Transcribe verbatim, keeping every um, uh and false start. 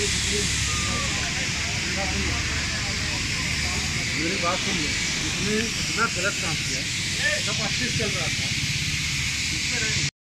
मेरी बात सुनिए, इसने इतना गलत काम किया, सब अच्छे से चल रहा था।